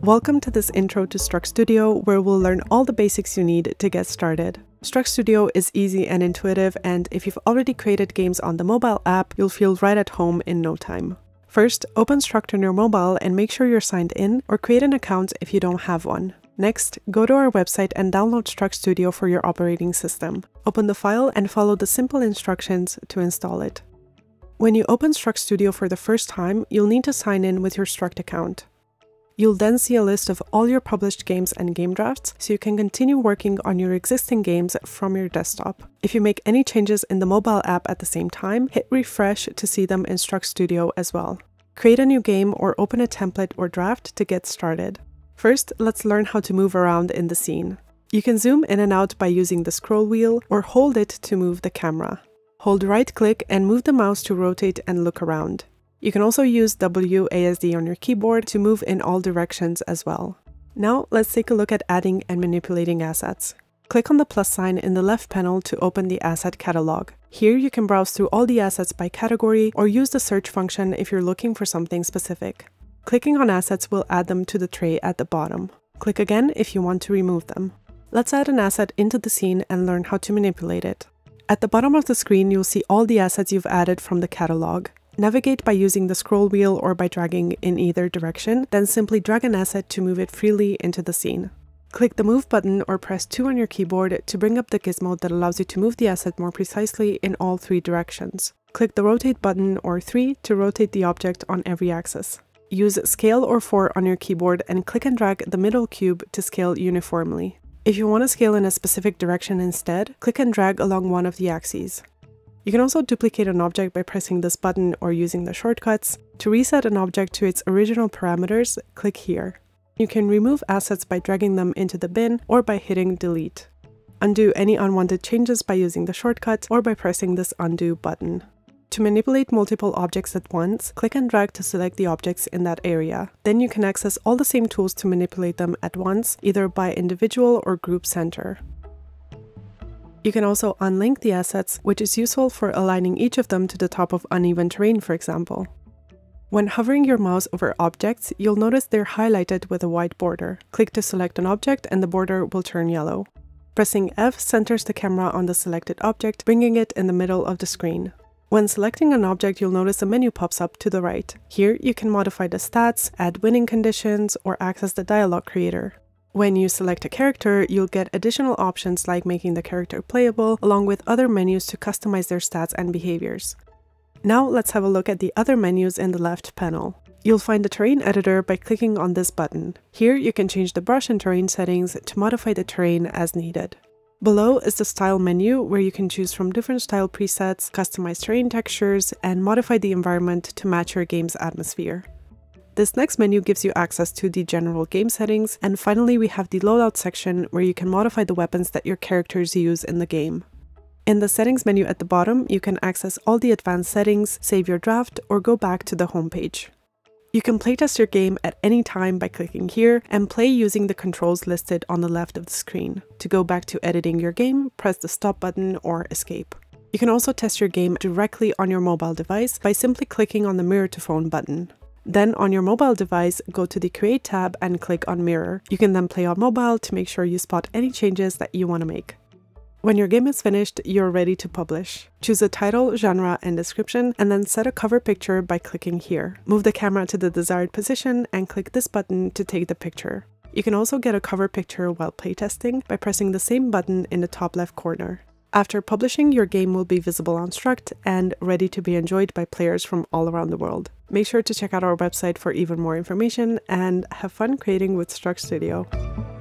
Welcome to this intro to Struct Studio, where we'll learn all the basics you need to get started. Struct Studio is easy and intuitive, and if you've already created games on the mobile app, you'll feel right at home in no time. First, open Struct on your mobile and make sure you're signed in, or create an account if you don't have one. Next, go to our website and download Struct Studio for your operating system. Open the file and follow the simple instructions to install it. When you open Struct Studio for the first time, you'll need to sign in with your Struct account. You'll then see a list of all your published games and game drafts, so you can continue working on your existing games from your desktop. If you make any changes in the mobile app at the same time, hit refresh to see them in Struct Studio as well. Create a new game or open a template or draft to get started. First, let's learn how to move around in the scene. You can zoom in and out by using the scroll wheel or hold it to move the camera. Hold right-click and move the mouse to rotate and look around. You can also use WASD on your keyboard to move in all directions as well. Now let's take a look at adding and manipulating assets. Click on the plus sign in the left panel to open the asset catalog. Here you can browse through all the assets by category or use the search function if you're looking for something specific. Clicking on assets will add them to the tray at the bottom. Click again if you want to remove them. Let's add an asset into the scene and learn how to manipulate it. At the bottom of the screen, you'll see all the assets you've added from the catalog. Navigate by using the scroll wheel or by dragging in either direction, then simply drag an asset to move it freely into the scene. Click the Move button or press 2 on your keyboard to bring up the gizmo that allows you to move the asset more precisely in all 3 directions. Click the Rotate button or 3 to rotate the object on every axis. Use Scale or 4 on your keyboard and click and drag the middle cube to scale uniformly. If you want to scale in a specific direction instead, click and drag along one of the axes. You can also duplicate an object by pressing this button or using the shortcuts. To reset an object to its original parameters, click here. You can remove assets by dragging them into the bin or by hitting delete. Undo any unwanted changes by using the shortcut or by pressing this undo button. To manipulate multiple objects at once, click and drag to select the objects in that area. Then you can access all the same tools to manipulate them at once, either by individual or group center. You can also unlink the assets, which is useful for aligning each of them to the top of uneven terrain, for example. When hovering your mouse over objects, you'll notice they're highlighted with a white border. Click to select an object and the border will turn yellow. Pressing F centers the camera on the selected object, bringing it in the middle of the screen. When selecting an object, you'll notice a menu pops up to the right. Here, you can modify the stats, add winning conditions, or access the dialogue creator. When you select a character, you'll get additional options like making the character playable, along with other menus to customize their stats and behaviors. Now let's have a look at the other menus in the left panel. You'll find the terrain editor by clicking on this button. Here, you can change the brush and terrain settings to modify the terrain as needed. Below is the Style menu, where you can choose from different style presets, customize terrain textures, and modify the environment to match your game's atmosphere. This next menu gives you access to the general game settings, and finally we have the loadout section, where you can modify the weapons that your characters use in the game. In the settings menu at the bottom, you can access all the advanced settings, save your draft, or go back to the home page. You can playtest your game at any time by clicking here and play using the controls listed on the left of the screen. To go back to editing your game, press the stop button or escape. You can also test your game directly on your mobile device by simply clicking on the Mirror to Phone button. Then on your mobile device, go to the Create tab and click on Mirror. You can then play on mobile to make sure you spot any changes that you want to make. When your game is finished, you're ready to publish. Choose a title, genre, and description, and then set a cover picture by clicking here. Move the camera to the desired position and click this button to take the picture. You can also get a cover picture while playtesting by pressing the same button in the top left corner. After publishing, your game will be visible on Struct and ready to be enjoyed by players from all around the world. Make sure to check out our website for even more information and have fun creating with Struct Studio.